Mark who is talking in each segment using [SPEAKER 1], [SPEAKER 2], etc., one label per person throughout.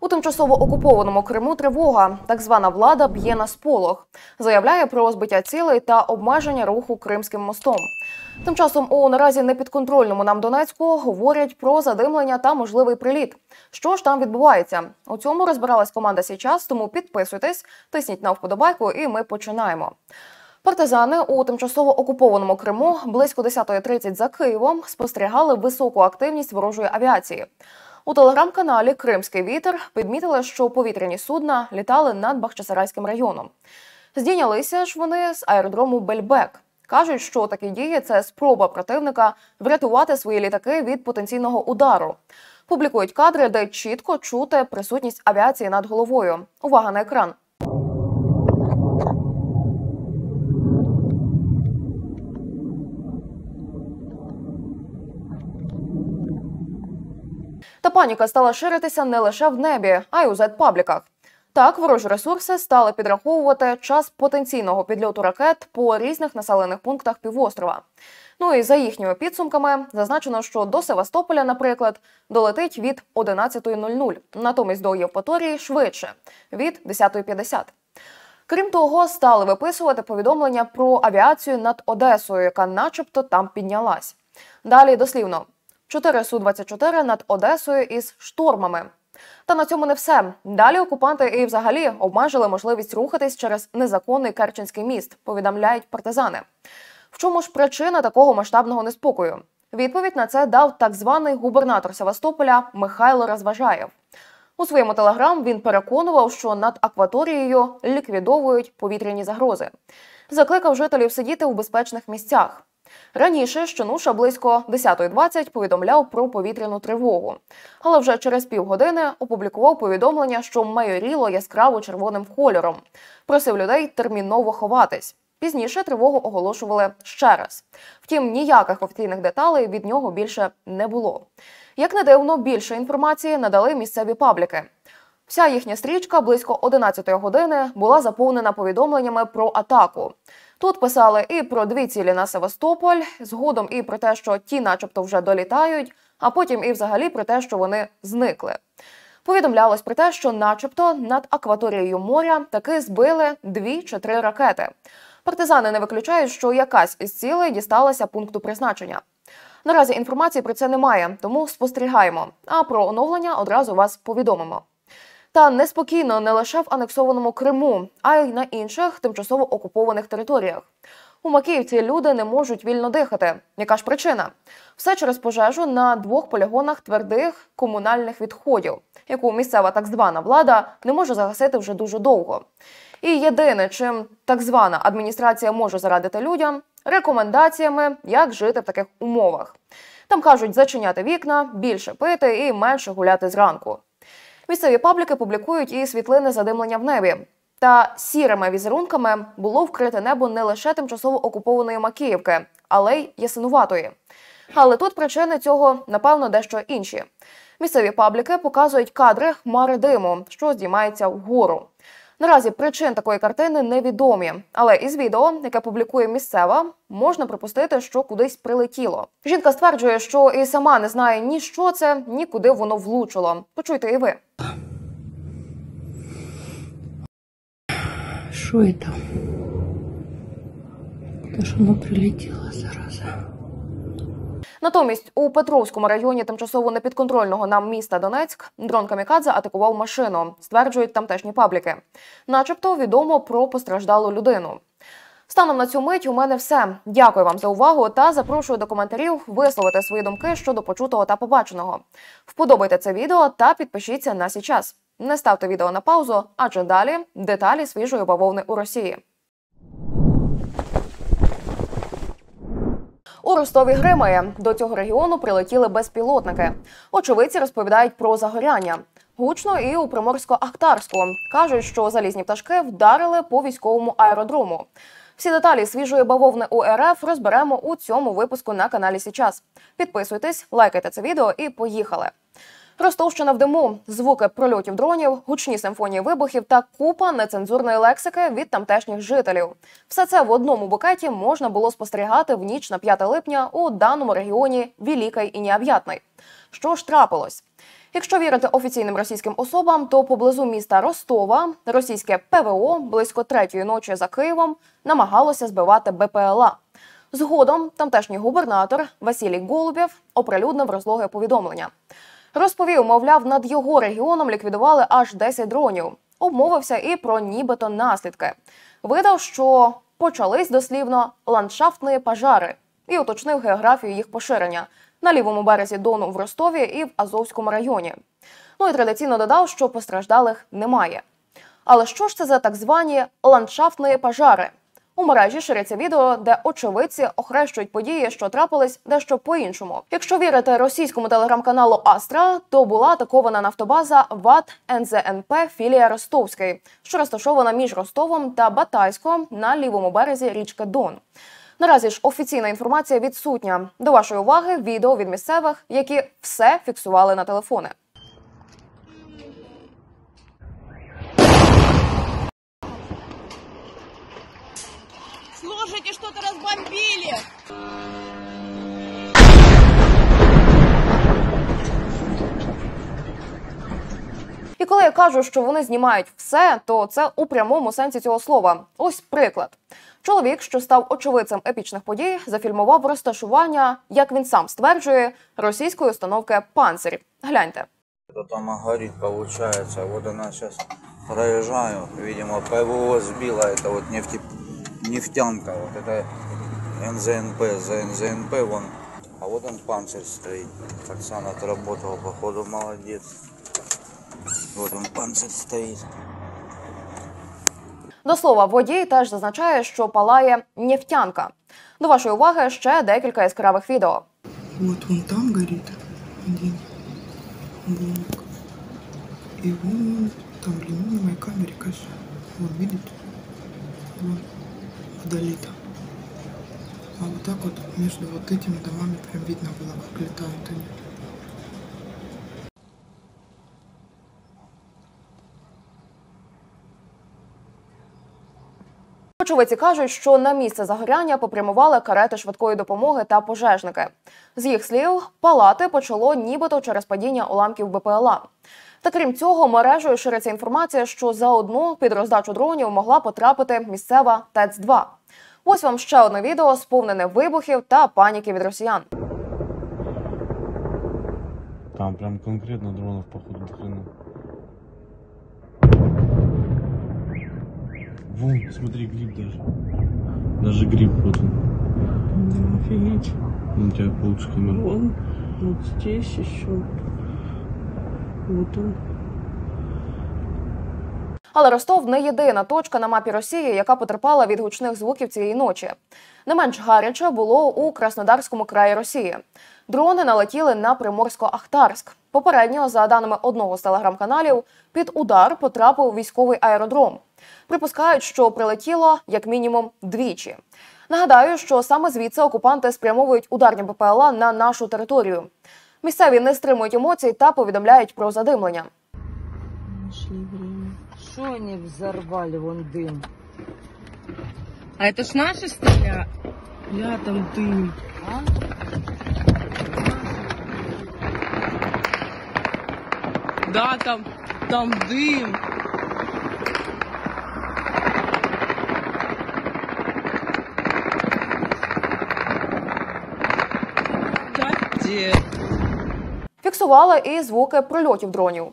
[SPEAKER 1] У тимчасово окупованому Криму тривога. Так звана влада б'є на сполох. Заявляє про збиття цілей та обмеження руху Кримським мостом. Тим часом у наразі непідконтрольному нам Донецьку говорять про задимлення та можливий приліт. Що ж там відбувається? У цьому розбиралась команда «Січас», тому підписуйтесь, тисніть на вподобайку і ми починаємо. Партизани у тимчасово окупованому Криму близько 10:30 за Києвом спостерігали високу активність ворожої авіації. У телеграм-каналі «Кримський вітер» підмітили, що повітряні судна літали над Бахчисарайським районом. Здійнялися ж вони з аеродрому Бельбек. Кажуть, що такі дії – це спроба противника врятувати свої літаки від потенційного удару. Публікують кадри, де чітко чути присутність авіації над головою. Увага на екран. Та паніка стала ширитися не лише в небі, а й у зет-пабліках. Так, ворожі ресурси стали підраховувати час потенційного підльоту ракет по різних населених пунктах півострова. Ну і за їхніми підсумками зазначено, що до Севастополя, наприклад, долетить від 11:00, натомість до Євпаторії швидше – від 10:50. Крім того, стали виписувати повідомлення про авіацію над Одесою, яка начебто там піднялась. Далі дослівно. 4 Су-24 над Одесою із штормами. Та на цьому не все. Далі окупанти і взагалі обмежили можливість рухатись через незаконний Керченський міст, повідомляють партизани. В чому ж причина такого масштабного неспокою? Відповідь на це дав так званий губернатор Севастополя Михайло Розважаєв. У своєму телеграм він переконував, що над акваторією ліквідовують повітряні загрози. Закликав жителів сидіти у безпечних місцях. Раніше щонуша близько 10:20 повідомляв про повітряну тривогу. Але вже через півгодини опублікував повідомлення, що майоріло яскраво червоним кольором. Просив людей терміново ховатись. Пізніше тривогу оголошували ще раз. Втім, ніяких офіційних деталей від нього більше не було. Як не дивно, більше інформації надали місцеві пабліки. Вся їхня стрічка близько 11-ї години була заповнена повідомленнями про атаку. Тут писали і про 2 цілі на Севастополь, згодом і про те, що ті начебто вже долітають, а потім і взагалі про те, що вони зникли. Повідомлялось про те, що начебто над акваторією моря таки збили 2 чи 3 ракети. Партизани не виключають, що якась із цілей дісталася пункту призначення. Наразі інформації про це немає, тому спостерігаємо, а про оновлення одразу вас повідомимо. Та неспокійно не лише в анексованому Криму, а й на інших тимчасово окупованих територіях. У Макіївці люди не можуть вільно дихати. Яка ж причина? Все через пожежу на 2 полігонах твердих комунальних відходів, яку місцева так звана влада не може загасити вже дуже довго. І єдине, чим так звана адміністрація може зарадити людям – рекомендаціями, як жити в таких умовах. Там кажуть зачиняти вікна, більше пити і менше гуляти зранку. Місцеві пабліки публікують і світлини задимлення в небі. Та сірими візерунками було вкрите небо не лише тимчасово окупованої Макіївки, але й Ясинуватої. Але тут причини цього, напевно, дещо інші. Місцеві пабліки показують кадри хмари диму, що здіймається вгору. Наразі причин такої картини невідомі, але із відео, яке публікує місцева, можна припустити, що кудись прилетіло. Жінка стверджує, що і сама не знає ні що це, ні куди воно влучило. Почуйте і ви.
[SPEAKER 2] Що це? Те, що воно прилетіло, зараза.
[SPEAKER 1] Натомість у Петровському районі тимчасово непідконтрольного нам міста Донецьк дрон камікадзе атакував машину, стверджують тамтешні пабліки. Начебто відомо про постраждалу людину. Станом на цю мить у мене все. Дякую вам за увагу та запрошую до коментарів висловити свої думки щодо почутого та побаченого. Вподобайте це відео та підпишіться на «Січас». Не ставте відео на паузу, адже далі деталі свіжої бавовни у Росії. У Ростові гримає. До цього регіону прилетіли безпілотники. Очевидці розповідають про загоряння. Гучно і у Приморсько-Ахтарську. Кажуть, що залізні пташки вдарили по військовому аеродрому. Всі деталі свіжої бавовни у РФ розберемо у цьому випуску на каналі «Січас». Підписуйтесь, лайкайте це відео і поїхали. Ростовщина в диму, звуки прольотів дронів, гучні симфонії вибухів та купа нецензурної лексики від тамтешніх жителів. Все це в одному букеті можна було спостерігати в ніч на 5 липня у даному регіоні Великий і Необ'ятний. Що ж трапилось? Якщо вірити офіційним російським особам, то поблизу міста Ростова російське ПВО близько 3-ї ночі за Києвом намагалося збивати БПЛА. Згодом тамтешній губернатор Василій Голубєв оприлюднив розлоге повідомлення. Розповів, мовляв, над його регіоном ліквідували аж 10 дронів. Обмовився і про нібито наслідки. Видав, що почались дослівно ландшафтні пожари і уточнив географію їх поширення на лівому березі Дону в Ростові і в Азовському районі. Ну і традиційно додав, що постраждалих немає. Але що ж це за так звані ландшафтні пожари? У мережі шириться відео, де очевидці охрещують події, що трапились дещо по-іншому. Якщо вірити російському телеграм-каналу «Астра», то була атакована нафтобаза ВАТ НЗНП філія Ростовський, що розташована між Ростовом та Батайськом на лівому березі річки Дон. Наразі ж офіційна інформація відсутня. До вашої уваги відео від місцевих, які все фіксували на телефони.
[SPEAKER 3] Слушайте, что-то разбомбили!
[SPEAKER 1] І коли я кажу, що вони знімають все, то це у прямому сенсі цього слова. Ось приклад. Чоловік, що став очевидцем епічних подій, зафільмував розташування, як він сам стверджує, російської установки «Панцирь». Гляньте.
[SPEAKER 4] Там горит, получается. Вот она сейчас проезжаю. Видимо, ПВО сбила. Это вот нефтянка. Вот это НЗНП. За НЗНП вон. А вот он «Панцирь» стоит. Оксана отработал, походу, молодец. Вот он «Панцирь» стоит.
[SPEAKER 1] До слова, водій теж зазначає, що палає нефтянка. До вашої уваги ще декілька яскравих відео.
[SPEAKER 5] Вот вон там горит один блок. И вон там, блин, на моей камере, кажется. Вон, видите? Вон, вдали там. А вот так вот между вот этими домами прям видно было, как летают они.
[SPEAKER 1] Очевидці кажуть, що на місце загоряння попрямували карети швидкої допомоги та пожежники. З їх слів, палати почало нібито через падіння уламків БПЛА. Та крім цього, мережею шириться інформація, що заодно під роздачу дронів могла потрапити місцева ТЕЦ-2. Ось вам ще одне відео, сповнене вибухів та паніки від росіян.
[SPEAKER 6] Там прям конкретно дронов, походу, до хрена. Вон, смотри, гриб даже. Даже гриб вот он.
[SPEAKER 2] Да, офигеть.
[SPEAKER 6] У тебя получше камера.
[SPEAKER 2] Вон, вот здесь еще. Вот он.
[SPEAKER 1] Але Ростов не єдина точка на мапі Росії, яка потерпала від гучних звуків цієї ночі. Не менш гаряче було у Краснодарському краї Росії. Дрони налетіли на Приморсько-Ахтарськ. Попередньо, за даними одного з телеграм-каналів, під удар потрапив військовий аеродром. Припускають, що прилетіло як мінімум двічі. Нагадаю, що саме звідси окупанти спрямовують ударні БПЛА на нашу територію. Місцеві не стримують емоцій та повідомляють про задимлення.
[SPEAKER 2] Нашли время.
[SPEAKER 3] Что они взорвали, вон дым?
[SPEAKER 2] А это ж наши стреляют? Бля, там дым.
[SPEAKER 3] А?
[SPEAKER 2] Да, там дым. Капец.
[SPEAKER 1] Фіксували і звуки прильотів дронів.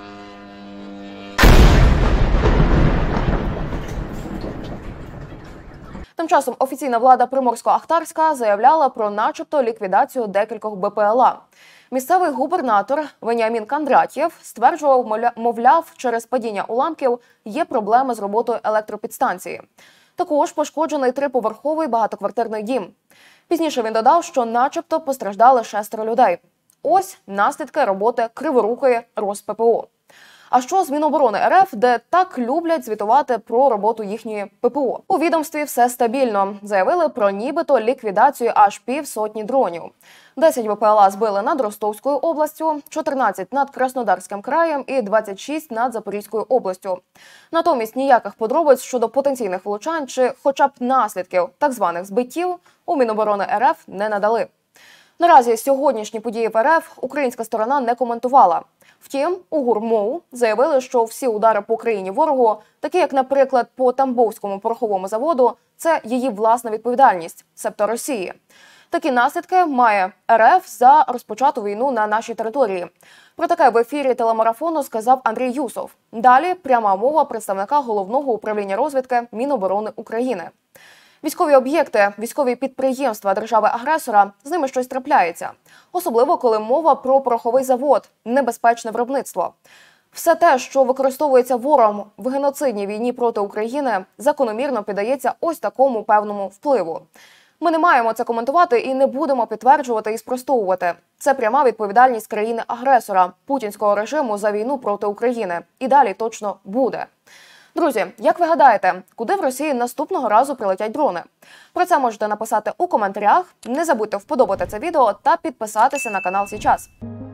[SPEAKER 1] Тим часом офіційна влада Приморсько-Ахтарська заявляла про начебто ліквідацію декількох БПЛА. Місцевий губернатор Веніамін Кондратєв стверджував, мовляв, через падіння уламків є проблеми з роботою електропідстанції. Також пошкоджений 3-поверховий багатоквартирний дім. Пізніше він додав, що начебто постраждали 6 людей. Ось наслідки роботи криворукої РосППО. А що з Міноборони РФ, де так люблять звітувати про роботу їхньої ППО? У відомстві все стабільно. Заявили про нібито ліквідацію аж 50 дронів. 10 БПЛА збили над Ростовською областю, 14 над Краснодарським краєм і 26 над Запорізькою областю. Натомість ніяких подробиць щодо потенційних влучань чи хоча б наслідків так званих збиттів у Міноборони РФ не надали. Наразі сьогоднішні події в РФ українська сторона не коментувала. Втім, у ГУР-МОУ заявили, що всі удари по країні ворогу, такі як, наприклад, по Тамбовському пороховому заводу, це її власна відповідальність, себто Росії. Такі наслідки має РФ за розпочату війну на нашій території. Про таке в ефірі телемарафону сказав Андрій Юсов. Далі пряма мова представника Головного управління розвідки Міноборони України. Військові об'єкти, військові підприємства держави-агресора, з ними щось трапляється. Особливо, коли мова про пороховий завод, небезпечне виробництво. Все те, що використовується ворогом в геноцидній війні проти України, закономірно піддається ось такому певному впливу. Ми не маємо це коментувати і не будемо підтверджувати і спростовувати. Це пряма відповідальність країни-агресора, путінського режиму за війну проти України. І далі точно буде. Друзі, як ви гадаєте, куди в Росії наступного разу прилетять дрони? Про це можете написати у коментарях. Не забудьте вподобати це відео та підписатися на канал сейчас.